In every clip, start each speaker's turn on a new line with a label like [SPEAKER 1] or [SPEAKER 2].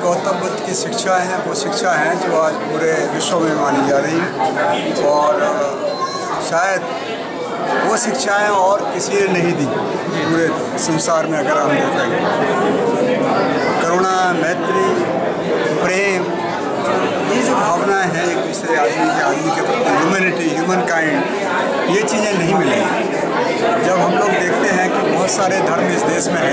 [SPEAKER 1] गौतम बुद्ध की शिक्षाएं हैं, वो शिक्षा हैं जो आज पूरे विश्व में मानी जा रही हैं और शायद वो शिक्षाएं और किसी ने नहीं दी पूरे संसार में। अगर हम देखेंगे करुणा, मैत्री, प्रेम, ये जो भावनाएं हैं एक दूसरे आदमी के प्रति, ह्यूमैनिटी, ह्यूमन काइंड, ये चीज़ें नहीं मिलेंगी। जब हम लोग देखते हैं कि बहुत सारे धर्म इस देश में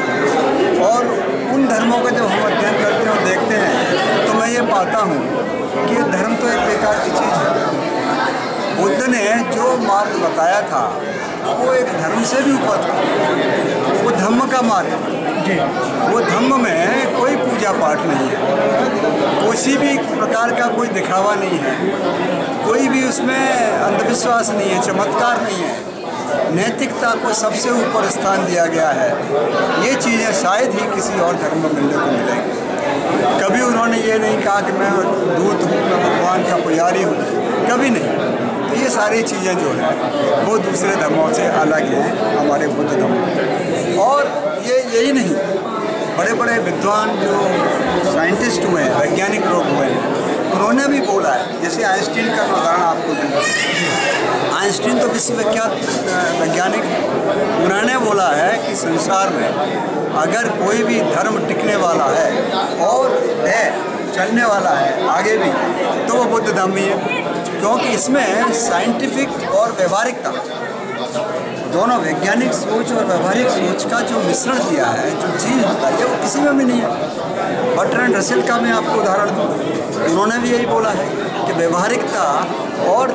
[SPEAKER 1] हैं और उन धर्मों का जब हम अध्ययन करते हैं और देखते हैं तो मैं ये पाता हूँ कि ये धर्म तो एक बेकार की चीज़ है। बुद्ध ने जो मार्ग बताया था वो एक धर्म से भी ऊपर था। वो धम्म का मार्ग जी, वो धम्म में कोई पूजा पाठ नहीं है, किसी भी प्रकार का कोई दिखावा नहीं है, कोई भी उसमें अंधविश्वास नहीं है, चमत्कार नहीं है, नैतिकता को सबसे ऊपर स्थान दिया गया है। ये चीज़ें शायद ही किसी और धर्म में मिलने को मिलेगी। कभी उन्होंने ये नहीं कहा कि मैं दूत हूँ, मैं भगवान का पुजारी हूँ, कभी नहीं। तो ये सारी चीज़ें जो है वो दूसरे धर्मों से अलग हैं हमारे बुद्ध धर्म। और ये यही नहीं, बड़े बड़े विद्वान जो साइंटिस्ट हुए हैं, वैज्ञानिक लोग हुए हैं, उन्होंने भी बोला है। जैसे आइंस्टीन का उदाहरण आपको दूँगा। आइंस्टीन तो विश्वविख्यात वैज्ञानिक, उन्होंने बोला है कि संसार में अगर कोई भी धर्म टिकने वाला है और है, चलने वाला है आगे भी, तो वो बुद्ध धर्म ही है। क्योंकि इसमें साइंटिफिक और व्यवहारिकता, दोनों वैज्ञानिक सोच और व्यवहारिक सोच का जो मिश्रण किया है, जो चीज़ होता है, वो किसी में भी नहीं है। बर्ट्रैंड रसेल का मैं आपको उदाहरण दूँ, उन्होंने भी यही बोला है कि व्यवहारिकता और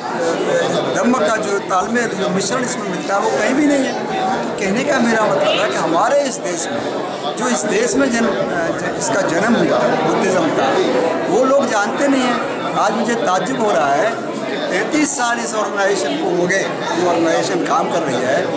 [SPEAKER 1] धम्म का जो तालमेल, जो मिश्रण इसमें मिलता है, वो कहीं भी नहीं है। कहने का मेरा मतलब है कि हमारे इस देश में, जो इस देश में इसका जन्म हुआ बुद्धिज़्म का, वो लोग जानते नहीं हैं। आज मुझे ताज्जुब हो रहा है कि 33 साल इस ऑर्गेनाइजेशन को हो गए, जो ऑर्गेनाइजेशन काम कर रही है,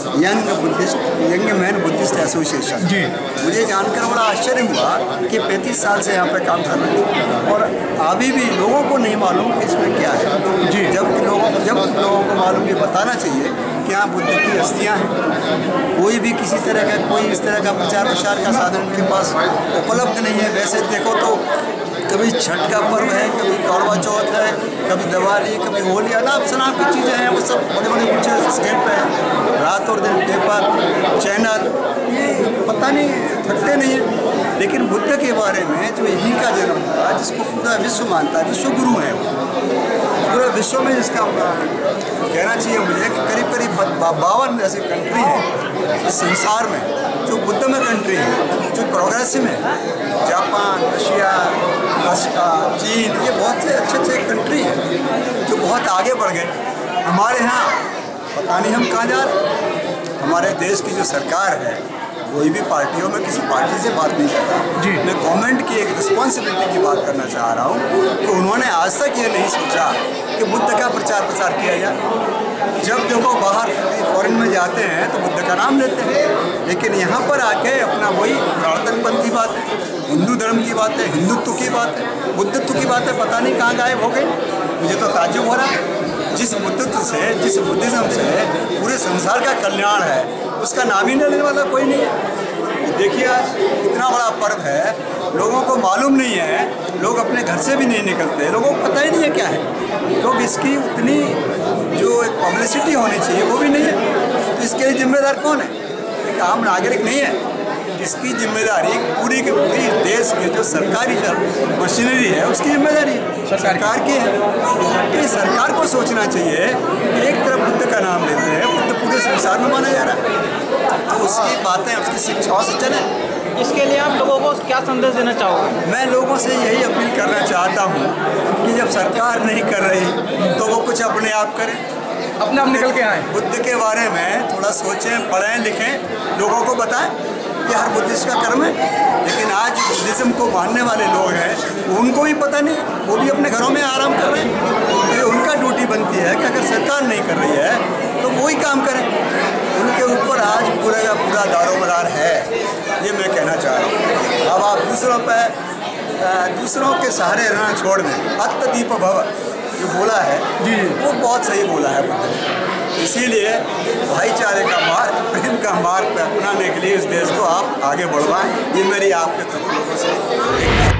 [SPEAKER 1] young man Buddhist association ji. मुझे जानकर बड़ा आश्चर्य हुआ कि 35 साल से यहाँ पे काम कर रहे हैं और अभी भी लोगों को नहीं मालूम कि इसमें क्या है जी। जब लोगों को मालूम, ये बताना चाहिए कि यहाँ बुद्ध की अस्थियाँ हैं। कोई भी किसी तरह का, कोई इस तरह का प्रचार प्रसार का साधन उनके पास उपलब्ध नहीं है। वैसे देखो तो कभी छठ का पर्व है, कभी करवा चौथ है, कभी दिवाली, कभी होली, अनाप शनाप की चीज़ें हैं, वो सब बड़े बड़े ऊँचे स्केल पे हैं। रात और दिन पेपर, चैनल, ये पता नहीं थकते नहीं है। लेकिन बुद्ध के बारे में जो यहीं का जन्म हुआ, जिसको पूरा विश्व मानता है, विश्व गुरु है वो, पूरे विश्व में जिसका कहना चाहिए मुझे कि करीब करीब 52 ऐसे कंट्री हैं इस संसार में जो बुद्ध में कंट्री है, जो प्रोग्रेसिव है। जापान, रशिया, चीन, ये बहुत से अच्छे कंट्री हैं जो बहुत आगे बढ़ गए। हमारे यहाँ पता नहीं हम कहाँ जा रहे हैं। हमारे देश की जो सरकार है, कोई भी पार्टियों में किसी पार्टी से बात नहीं कर रहा जी। मैं गवर्नमेंट की एक रिस्पॉन्सिबिलिटी की बात करना चाह रहा हूँ कि उन्होंने आज तक ये नहीं सोचा कि बुद्ध का प्रचार प्रसार किया जाए। जब देखो बाहर फॉरेन में जाते हैं तो बुद्ध का नाम लेते हैं, लेकिन यहाँ पर आके अपना वही पुरातनपन की बात है, हिंदू धर्म की बात है, हिंदुत्व की बात है, बुद्धत्व की बात है, पता नहीं कहाँ गायब हो गई। मुझे तो ताज्जुब हो रहा है। जिस बुद्धत्व से, जिस बुद्धिज़्म से पूरे संसार का कल्याण है, उसका नाम ही लेने वाला कोई नहीं है। देखिए आज इतना बड़ा पर्व है, लोगों को मालूम नहीं है, लोग अपने घर से भी नहीं निकलते, लोगों को पता ही नहीं है क्या है, क्योंकि इसकी उतनी जो एक पब्लिसिटी होनी चाहिए वो भी नहीं है। तो इसके लिए जिम्मेदार कौन है? एक आम नागरिक नहीं है। इसकी जिम्मेदारी पूरी की पूरी देश के जो सरकारी मशीनरी है उसकी जिम्मेदारी सरकार की है। तो सरकार को सोचना चाहिए कि एक तरफ बुद्ध का नाम लेते हैं, बुद्ध पूरे संसार में माना जा रहा है, तो उसकी बातें, उसकी शिक्षाओं से चले।
[SPEAKER 2] इसके लिए आप लोगों को क्या संदेश देना चाहोगे?
[SPEAKER 1] मैं लोगों से यही अपील करना चाहता हूँ कि जब सरकार नहीं कर रही तो वो कुछ अपने आप करें,
[SPEAKER 2] अपने आप निकल के आए,
[SPEAKER 1] बुद्ध के बारे में थोड़ा सोचें, पढ़ें, लिखें, लोगों को बताएं कि हर बुद्धिस्ट का कर्म है। लेकिन आज बुद्धिज़्म को मानने वाले लोग हैं, उनको भी पता नहीं, वो भी अपने घरों में आराम कर रहे हैं। ये उनका ड्यूटी बनती है कि अगर सरकार नहीं कर रही है तो वही काम करें। उनके ऊपर आज पूरा का पूरा दारोमदार है, ये मैं कहना चाह रहा हूँ। अब आप दूसरों के सहारे रहना छोड़ दें। अत्तदीप भव जो बोला है जी, वो बहुत सही बोला है बुद्ध ने। इसीलिए भाईचारे का मार्ग, प्रेम का मार्ग पर अपनाने के लिए इस देश को आप आगे बढ़वाएं। ये मेरी आपके तक लोगों से